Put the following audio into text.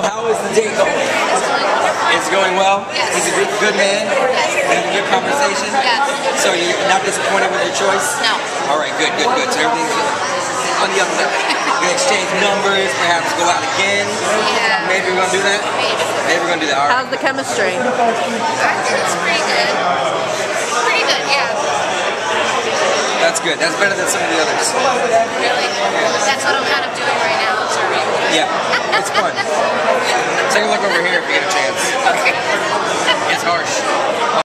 How is the date going? It's going wonderful. It's going well? Yes. He's a good man? Yes. Having a good conversation? Yes. So you're not disappointed with your choice? No. All right, good. So everything's on the up and up. You're going to exchange numbers, perhaps go out again? Yeah. Maybe we're going to do that? Maybe we're going to do that. All right. How's the chemistry? I think it's pretty good. Pretty good, yeah. That's good. That's better than some of the others. Really?